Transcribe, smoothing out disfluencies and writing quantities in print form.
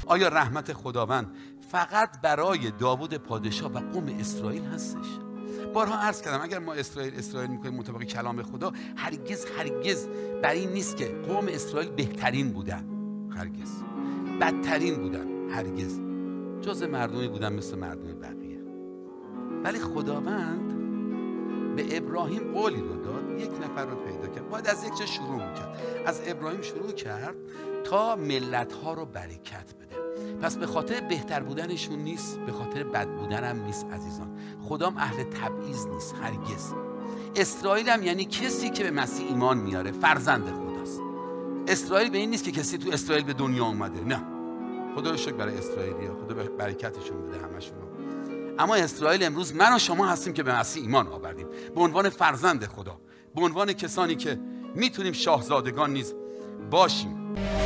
آیا رحمت خداوند فقط برای داوود پادشاه و قوم اسرائیل هستش؟ بارها عرض کردم اگر ما اسرائیل میکنیم مطابق کلام خدا، هرگز بر این نیست که قوم اسرائیل بهترین بودن، هرگز بدترین بودن، هرگز جز مردمی بودن مثل مردم بقیه. ولی خداوند به ابراهیم قولی رو داد، یک نفر رو پیدا کرد، باید از یک جا شروع میکرد. از ابراهیم شروع کرد تا ملت‌ها رو برکت بده. پس به خاطر بهتر بودنشون نیست، به خاطر بد بودن هم نیست عزیزان. خدام اهل تبعیض نیست هرگز. اسرائیل هم یعنی کسی که به مسیح ایمان میاره، فرزند خداست. اسرائیل به این نیست که کسی تو اسرائیل به دنیا اومده، نه. خدا رو شکر برای اسرائیلیا، خدا برکتشون بده همشون رو. اما اسرائیل امروز من و شما هستیم که به مسیح ایمان آوردیم، به عنوان فرزند خدا، به عنوان کسانی که میتونیم شاهزادگان نیز باشیم.